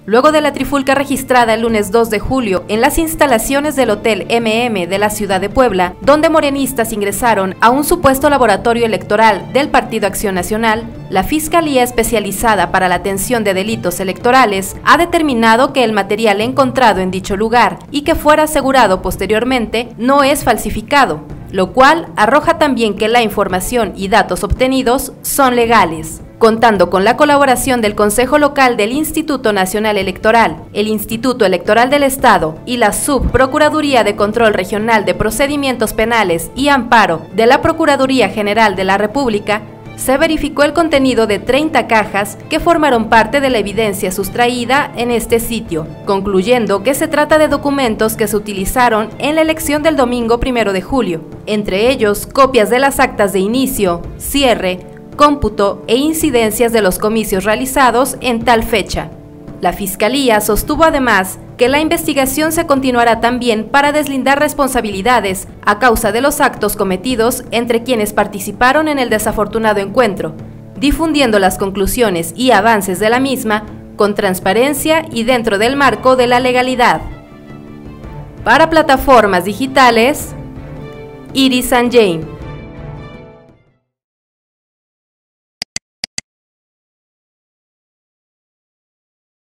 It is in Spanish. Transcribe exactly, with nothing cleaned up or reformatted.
luego de la trifulca registrada el lunes dos de julio en las instalaciones del Hotel eme eme de la ciudad de Puebla, donde morenistas ingresaron a un supuesto laboratorio electoral del Partido Acción Nacional, la Fiscalía Especializada para la Atención de Delitos Electorales ha determinado que el material encontrado en dicho lugar y que fuera asegurado posteriormente no es falsificado, lo cual arroja también que la información y datos obtenidos son legales. Contando con la colaboración del Consejo Local del Instituto Nacional Electoral, el Instituto Electoral del Estado y la Subprocuraduría de Control Regional de Procedimientos Penales y Amparo de la Procuraduría General de la República, se verificó el contenido de treinta cajas que formaron parte de la evidencia sustraída en este sitio, concluyendo que se trata de documentos que se utilizaron en la elección del domingo primero de julio, entre ellos copias de las actas de inicio, cierre, cómputo e incidencias de los comicios realizados en tal fecha. La Fiscalía sostuvo además que la investigación se continuará también para deslindar responsabilidades a causa de los actos cometidos entre quienes participaron en el desafortunado encuentro, difundiendo las conclusiones y avances de la misma con transparencia y dentro del marco de la legalidad. Para plataformas digitales, Iris Sanjay.